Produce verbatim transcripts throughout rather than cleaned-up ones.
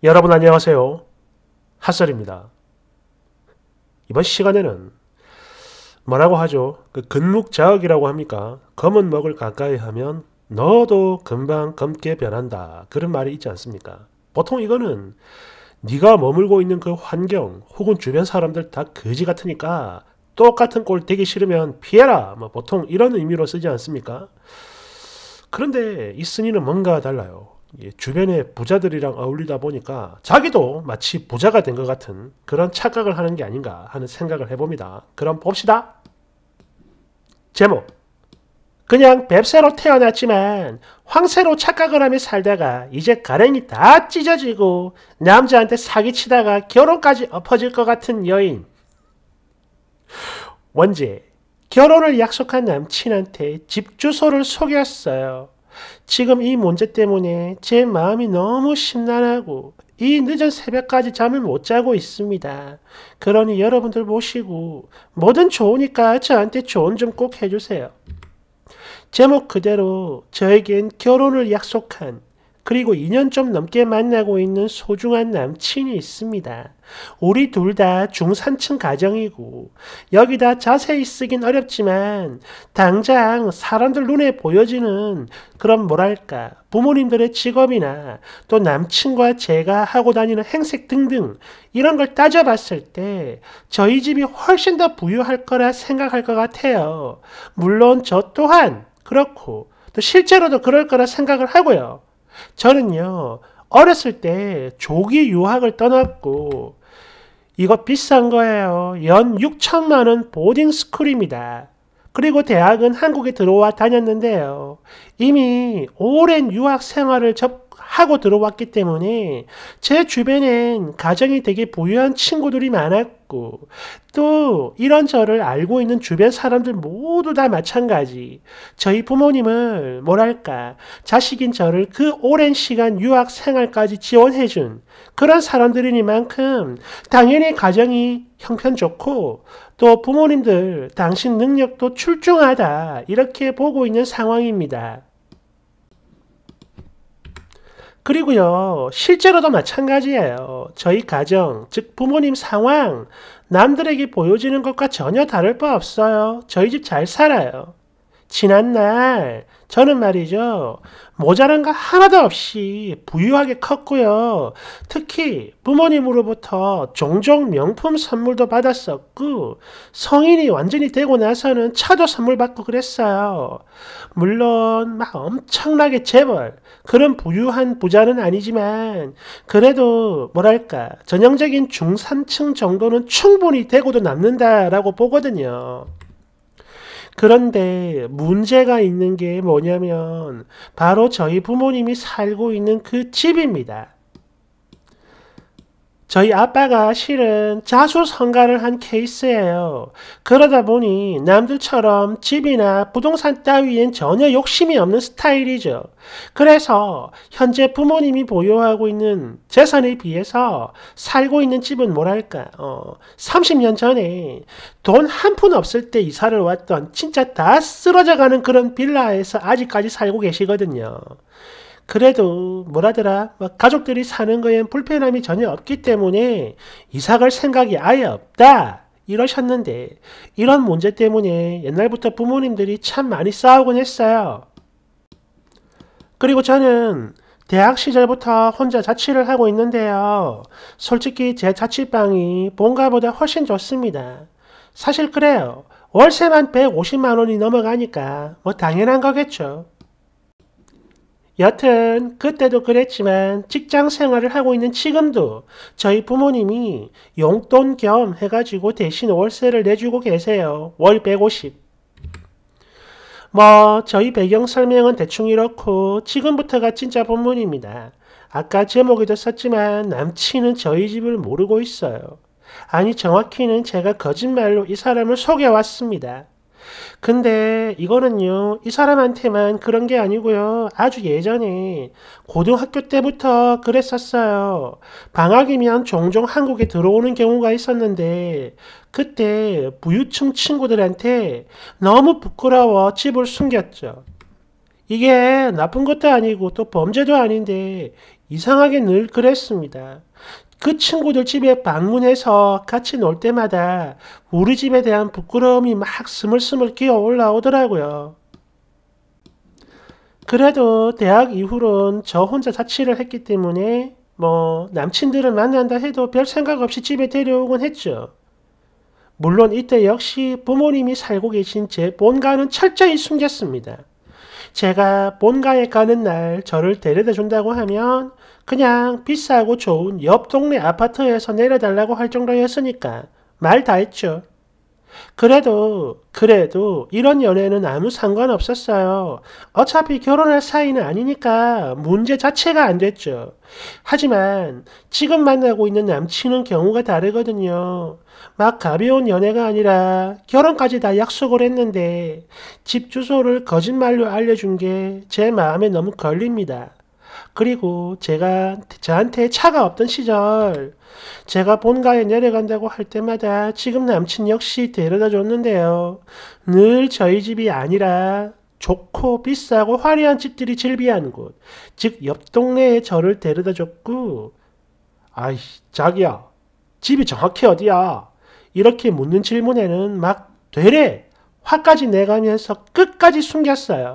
여러분 안녕하세요. 핫설입니다. 이번 시간에는 뭐라고 하죠? 그 근묵자억이라고 합니까? 검은 먹을 가까이 하면 너도 금방 검게 변한다. 그런 말이 있지 않습니까? 보통 이거는 네가 머물고 있는 그 환경 혹은 주변 사람들 다 거지 같으니까 똑같은 꼴 되기 싫으면 피해라. 뭐 보통 이런 의미로 쓰지 않습니까? 그런데 이 쓴이는 뭔가 달라요. 주변의 부자들이랑 어울리다 보니까 자기도 마치 부자가 된 것 같은 그런 착각을 하는 게 아닌가 하는 생각을 해봅니다. 그럼 봅시다. 제목. 그냥 뱁새로 태어났지만 황새로 착각을 하며 살다가 이제 가랭이 다 찢어지고 남자한테 사기치다가 결혼까지 엎어질 것 같은 여인. 원제. 결혼을 약속한 남친한테 집 주소를 속였어요. 지금 이 문제 때문에 제 마음이 너무 심란하고 이 늦은 새벽까지 잠을 못 자고 있습니다. 그러니 여러분들 모시고 뭐든 좋으니까 저한테 조언 좀 꼭 해주세요. 제목 그대로 저에겐 결혼을 약속한 그리고 이 년 좀 넘게 만나고 있는 소중한 남친이 있습니다. 우리 둘 다 중산층 가정이고 여기다 자세히 쓰긴 어렵지만 당장 사람들 눈에 보여지는 그런 뭐랄까 부모님들의 직업이나 또 남친과 제가 하고 다니는 행색 등등 이런 걸 따져봤을 때 저희 집이 훨씬 더 부유할 거라 생각할 것 같아요. 물론 저 또한 그렇고 또 실제로도 그럴 거라 생각을 하고요. 저는요 어렸을 때 조기 유학을 떠났고 이거 비싼 거예요. 연 육천만 원 보딩스쿨입니다. 그리고 대학은 한국에 들어와 다녔는데요. 이미 오랜 유학 생활을 접하고 들어왔기 때문에 제 주변엔 가정이 되게 부유한 친구들이 많았고 또 이런 저를 알고 있는 주변 사람들 모두 다 마찬가지. 저희 부모님을 뭐랄까 자식인 저를 그 오랜 시간 유학 생활까지 지원해준 그런 사람들이니만큼 당연히 가정이 형편 좋고 또 부모님들 당신 능력도 출중하다 이렇게 보고 있는 상황입니다. 그리고요 실제로도 마찬가지예요. 저희 가정 즉 부모님 상황 남들에게 보여지는 것과 전혀 다를 바 없어요. 저희 집 잘 살아요. 지난날 저는 말이죠. 모자란 거 하나도 없이 부유하게 컸고요. 특히 부모님으로부터 종종 명품 선물도 받았었고 성인이 완전히 되고 나서는 차도 선물 받고 그랬어요. 물론 막 엄청나게 재벌 그런 부유한 부자는 아니지만 그래도 뭐랄까 전형적인 중산층 정도는 충분히 되고도 남는다라고 보거든요. 그런데 문제가 있는 게 뭐냐면 바로 저희 부모님이 살고 있는 그 집입니다. 저희 아빠가 실은 자수성가를 한 케이스예요. 그러다 보니 남들처럼 집이나 부동산 따위엔 전혀 욕심이 없는 스타일이죠. 그래서 현재 부모님이 보유하고 있는 재산에 비해서 살고 있는 집은 뭐랄까 어, 삼십 년 전에 돈 한 푼 없을 때 이사를 왔던 진짜 다 쓰러져가는 그런 빌라에서 아직까지 살고 계시거든요. 그래도 뭐라더라 뭐 가족들이 사는 거엔 불편함이 전혀 없기 때문에 이사 갈 생각이 아예 없다 이러셨는데 이런 문제 때문에 옛날부터 부모님들이 참 많이 싸우곤 했어요. 그리고 저는 대학 시절부터 혼자 자취를 하고 있는데요. 솔직히 제 자취방이 본가보다 훨씬 좋습니다. 사실 그래요. 월세만 백오십만 원이 넘어가니까 뭐 당연한 거겠죠. 여튼 그때도 그랬지만 직장 생활을 하고 있는 지금도 저희 부모님이 용돈 겸 해가지고 대신 월세를 내주고 계세요. 월 백오십. 뭐 저희 배경 설명은 대충 이렇고 지금부터가 진짜 본문입니다. 아까 제목에도 썼지만 남친은 저희 집을 모르고 있어요. 아니 정확히는 제가 거짓말로 이 사람을 속여왔습니다. 근데 이거는요 이 사람한테만 그런 게 아니고요 아주 예전에 고등학교 때부터 그랬었어요. 방학이면 종종 한국에 들어오는 경우가 있었는데 그때 부유층 친구들한테 너무 부끄러워 집을 숨겼죠. 이게 나쁜 것도 아니고 또 범죄도 아닌데 이상하게 늘 그랬습니다. 그 친구들 집에 방문해서 같이 놀 때마다 우리 집에 대한 부끄러움이 막 스물스물 기어 올라오더라고요. 그래도 대학 이후론 저 혼자 자취를 했기 때문에 뭐 남친들을 만난다 해도 별 생각 없이 집에 데려오곤 했죠. 물론 이때 역시 부모님이 살고 계신 제 본가는 철저히 숨겼습니다. 제가 본가에 가는 날 저를 데려다 준다고 하면 그냥 비싸고 좋은 옆 동네 아파트에서 내려달라고 할 정도였으니까 말 다 했죠. 그래도 그래도 이런 연애는 아무 상관없었어요. 어차피 결혼할 사이는 아니니까 문제 자체가 안 됐죠. 하지만 지금 만나고 있는 남친은 경우가 다르거든요. 막 가벼운 연애가 아니라 결혼까지 다 약속을 했는데 집 주소를 거짓말로 알려준 게 제 마음에 너무 걸립니다. 그리고 제가 저한테 차가 없던 시절 제가 본가에 내려간다고 할 때마다 지금 남친 역시 데려다 줬는데요. 늘 저희 집이 아니라 좋고 비싸고 화려한 집들이 즐비한 곳, 즉 옆 동네에 저를 데려다 줬고, 아이 자기야 집이 정확히 어디야? 이렇게 묻는 질문에는 막 되레 화까지 내가면서 끝까지 숨겼어요.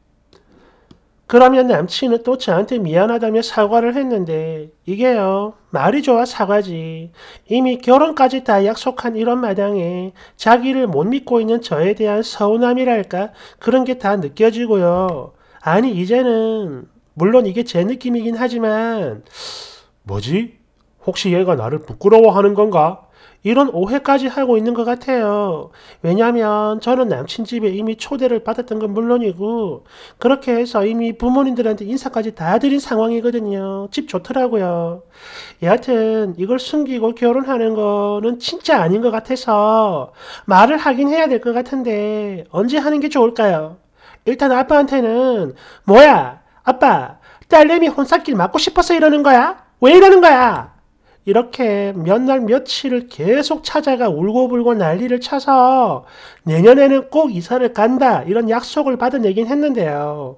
그러면 남친은 또 저한테 미안하다며 사과를 했는데 이게요 말이 좋아 사과지. 이미 결혼까지 다 약속한 이런 마당에 자기를 못 믿고 있는 저에 대한 서운함이랄까 그런 게 다 느껴지고요. 아니 이제는 물론 이게 제 느낌이긴 하지만 뭐지? 혹시 얘가 나를 부끄러워하는 건가? 이런 오해까지 하고 있는 것 같아요. 왜냐하면 저는 남친 집에 이미 초대를 받았던 건 물론이고 그렇게 해서 이미 부모님들한테 인사까지 다 드린 상황이거든요. 집 좋더라고요. 여하튼 이걸 숨기고 결혼하는 거는 진짜 아닌 것 같아서 말을 하긴 해야 될 것 같은데 언제 하는 게 좋을까요? 일단 아빠한테는 뭐야 아빠 딸내미 혼삿길 맞고 싶어서 이러는 거야? 왜 이러는 거야? 이렇게 몇 날 며칠을 계속 찾아가 울고불고 난리를 쳐서 내년에는 꼭 이사를 간다 이런 약속을 받아내긴 했는데요.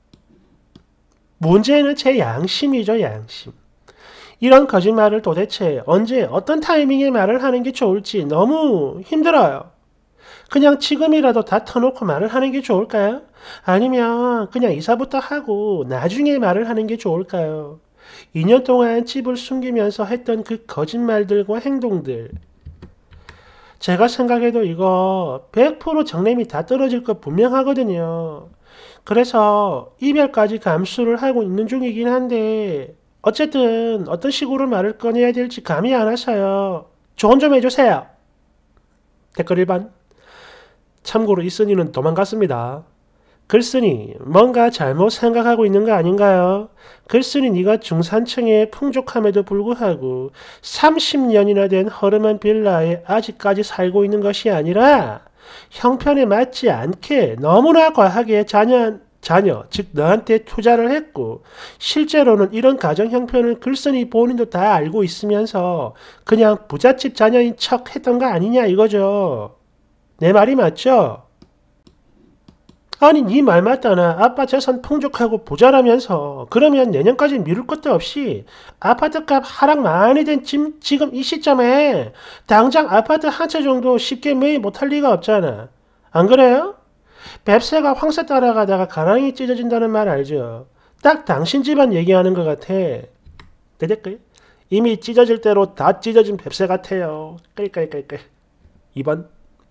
문제는 제 양심이죠, 양심. 이런 거짓말을 도대체 언제 어떤 타이밍에 말을 하는 게 좋을지 너무 힘들어요. 그냥 지금이라도 다 터놓고 말을 하는 게 좋을까요? 아니면 그냥 이사부터 하고 나중에 말을 하는 게 좋을까요? 이 년 동안 집을 숨기면서 했던 그 거짓말들과 행동들. 제가 생각해도 이거 백 퍼센트 정념이 다 떨어질 거 분명하거든요. 그래서 이별까지 감수를 하고 있는 중이긴 한데 어쨌든 어떤 식으로 말을 꺼내야 될지 감이 안 와서요. 조언 좀 해주세요. 댓글 일 번. 참고로 이쓴이는 도망갔습니다. 글쓴이 뭔가 잘못 생각하고 있는 거 아닌가요? 글쓴이 네가 중산층의 풍족함에도 불구하고 삼십 년이나 된 허름한 빌라에 아직까지 살고 있는 것이 아니라 형편에 맞지 않게 너무나 과하게 자녀, 자녀 즉 너한테 투자를 했고 실제로는 이런 가정 형편을 글쓴이 본인도 다 알고 있으면서 그냥 부잣집 자녀인 척 했던 거 아니냐 이거죠. 내 말이 맞죠? 아니 네 말 맞다나 아빠 재산 풍족하고 부자라면서 그러면 내년까지 미룰 것도 없이 아파트값 하락 많이 된 지, 지금 이 시점에 당장 아파트 한 채 정도 쉽게 매입 못할 리가 없잖아. 안 그래요? 뱁새가 황새 따라가다가 가랑이 찢어진다는 말 알죠? 딱 당신 집안 얘기하는 것 같아. 내 댓글 이미 찢어질 대로 다 찢어진 뱁새 같아요. 끌끌끌끌. 이 번.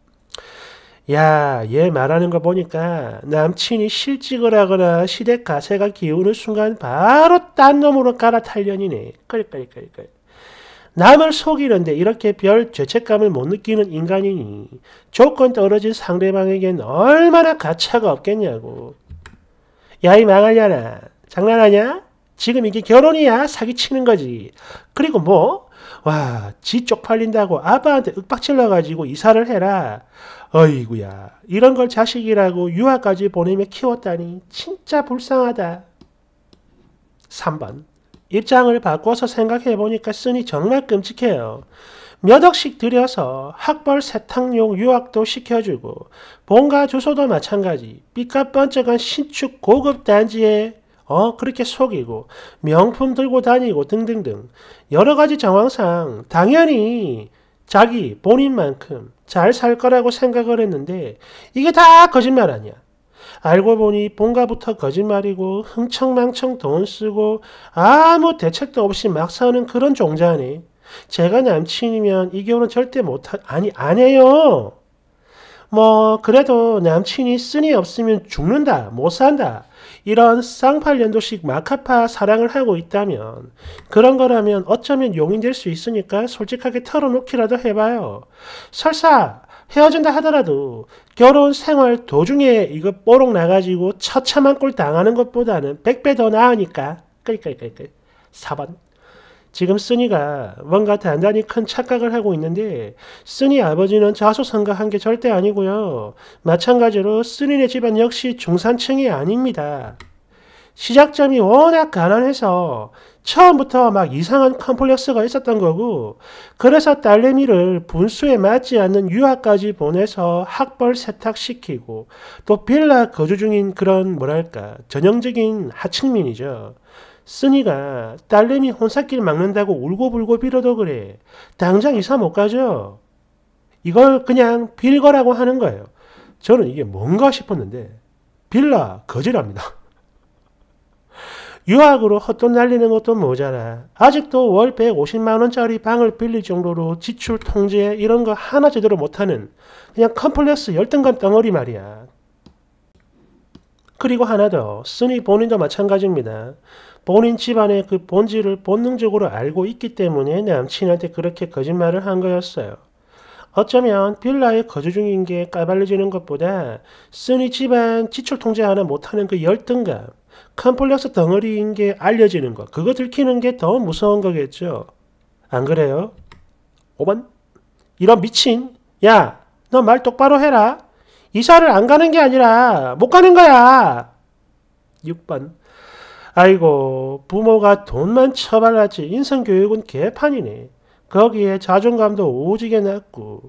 야, 얘 말하는 거 보니까 남친이 실직을 하거나 시댁 가세가 기우는 순간 바로 딴 놈으로 갈아탈년이네. 끌끌끌끌. 남을 속이는데 이렇게 별 죄책감을 못 느끼는 인간이니 조건 떨어진 상대방에겐 얼마나 가차가 없겠냐고. 야, 이 망할려나. 장난하냐? 지금 이게 결혼이야? 사기치는 거지. 그리고 뭐? 와, 지 쪽팔린다고 아빠한테 윽박질러가지고 이사를 해라. 어이구야, 이런 걸 자식이라고 유아까지 보내며 키웠다니 진짜 불쌍하다. 삼 번. 입장을 바꿔서 생각해보니까 쓰니 정말 끔찍해요. 몇 억씩 들여서 학벌 세탁용 유학도 시켜주고 본가 주소도 마찬가지 삐까뻔쩍한 신축 고급 단지에 어, 그렇게 속이고 명품 들고 다니고 등등등 여러 가지 정황상 당연히 자기 본인만큼 잘 살 거라고 생각을 했는데 이게 다 거짓말 아니야. 알고 보니 본가부터 거짓말이고 흥청망청 돈 쓰고 아무 대책도 없이 막 사는 그런 종자네. 제가 남친이면 이 결혼 절대 못하, 아니, 안 해요. 뭐, 그래도 남친이 쓴이 없으면 죽는다, 못 산다. 이런 쌍팔년도식 마카파 사랑을 하고 있다면, 그런 거라면 어쩌면 용인 될 수 있으니까 솔직하게 털어놓기라도 해봐요. 설사 헤어진다 하더라도 결혼 생활 도중에 이거 뽀록 나가지고 처참한 꼴 당하는 것보다는 백 배 더 나으니까. 끌끌끌끌. 사 번. 지금 쓰니가 뭔가 단단히 큰 착각을 하고 있는데 쓰니 아버지는 자수성가한 게 절대 아니고요. 마찬가지로 쓰니네 집안 역시 중산층이 아닙니다. 시작점이 워낙 가난해서 처음부터 막 이상한 컴플렉스가 있었던 거고 그래서 딸내미를 분수에 맞지 않는 유학까지 보내서 학벌 세탁시키고 또 빌라 거주 중인 그런 뭐랄까 전형적인 하층민이죠. 쓰니가 딸내미 혼사길 막는다고 울고불고 빌어도 그래. 당장 이사 못 가죠. 이걸 그냥 빌거라고 하는 거예요. 저는 이게 뭔가 싶었는데 빌라 거지랍니다. 유학으로 헛돈 날리는 것도 모자라. 아직도 월 백오십만 원짜리 방을 빌릴 정도로 지출 통제 이런 거 하나 제대로 못하는 그냥 컴플렉스 열등감 덩어리 말이야. 그리고 하나 더. 쓰니 본인도 마찬가지입니다. 본인 집안의 그 본질을 본능적으로 알고 있기 때문에 남친한테 그렇게 거짓말을 한 거였어요. 어쩌면 빌라에 거주 중인 게 까발려지는 것보다 쓰니 집안 지출 통제 하나 못하는 그 열등감, 컴플렉스 덩어리인 게 알려지는 것, 그거 들키는 게 더 무서운 거겠죠. 안 그래요? 오 번. 이런 미친. 야, 너 말 똑바로 해라. 이사를 안 가는 게 아니라 못 가는 거야. 육 번. 아이고, 부모가 돈만 처발랐지 인성교육은 개판이네. 거기에 자존감도 오지게 낮고.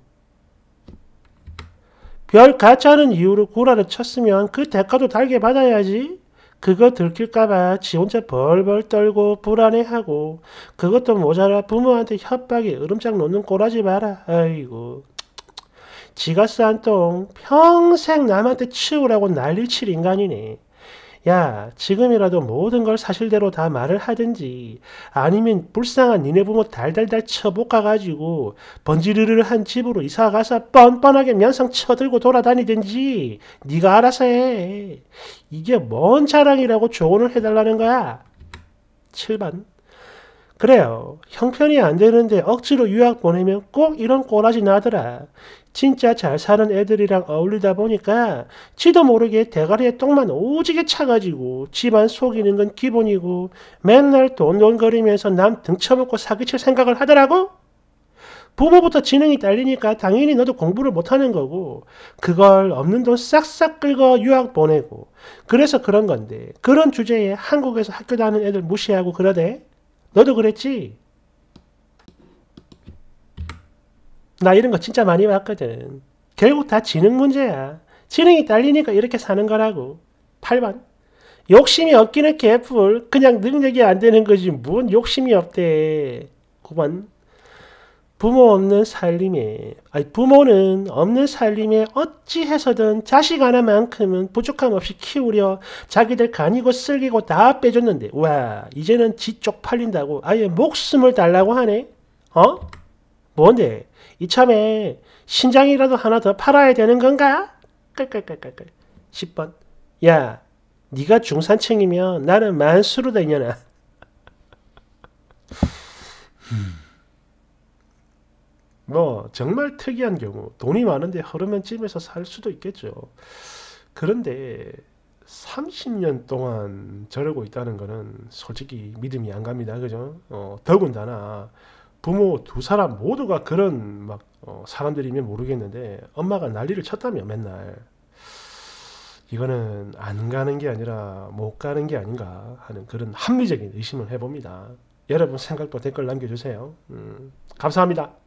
별 가짜는 이유로 구라를 쳤으면 그 대가도 달게 받아야지. 그거 들킬까봐 지 혼자 벌벌 떨고 불안해하고 그것도 모자라 부모한테 협박에 으름장 놓는 꼴하지 마라. 아이고. 지가 싼 똥 평생 남한테 치우라고 난리를 칠 인간이네. 야, 지금이라도 모든 걸 사실대로 다 말을 하든지 아니면 불쌍한 니네 부모 달달달 쳐볶아가지고 번지르르한 집으로 이사가서 뻔뻔하게 면상 쳐들고 돌아다니든지 네가 알아서 해. 이게 뭔 자랑이라고 조언을 해달라는 거야. 칠 번. 그래요. 형편이 안 되는데 억지로 유학 보내면 꼭 이런 꼬라지 나더라. 진짜 잘 사는 애들이랑 어울리다 보니까 지도 모르게 대가리에 똥만 오지게 차가지고 집안 속이는 건 기본이고 맨날 돈돈거리면서 남 등쳐먹고 사기칠 생각을 하더라고? 부모부터 지능이 딸리니까 당연히 너도 공부를 못하는 거고 그걸 없는 돈 싹싹 긁어 유학 보내고 그래서 그런 건데 그런 주제에 한국에서 학교 다니는 애들 무시하고 그러대? 너도 그랬지? 나 이런 거 진짜 많이 봤거든. 결국 다 지능 문제야. 지능이 딸리니까 이렇게 사는 거라고. 팔 번. 욕심이 없기는 개뿔. 그냥 능력이 안 되는 거지. 뭔 욕심이 없대. 구 번. 부모 없는 살림에, 아니 부모는 없는 살림에 어찌 해서든 자식 하나만큼은 부족함 없이 키우려 자기들 간이고 쓸기고 다 빼줬는데 와 이제는 지 쪽팔린다고 아예 목숨을 달라고 하네. 어? 뭔데? 이참에 신장이라도 하나 더 팔아야 되는 건가? 깔깔깔깔깔. 십 번. 야, 네가 중산층이면 나는 만수르다 이년아. 뭐 정말 특이한 경우 돈이 많은데 허름한 집에서 살 수도 있겠죠. 그런데 삼십 년 동안 저러고 있다는 거는 솔직히 믿음이 안 갑니다. 그죠? 어, 더군다나 부모 두 사람 모두가 그런 막 어, 사람들이면 모르겠는데 엄마가 난리를 쳤다며 맨날 이거는 안 가는 게 아니라 못 가는 게 아닌가 하는 그런 합리적인 의심을 해봅니다. 여러분 생각도 댓글 남겨주세요. 음, 감사합니다.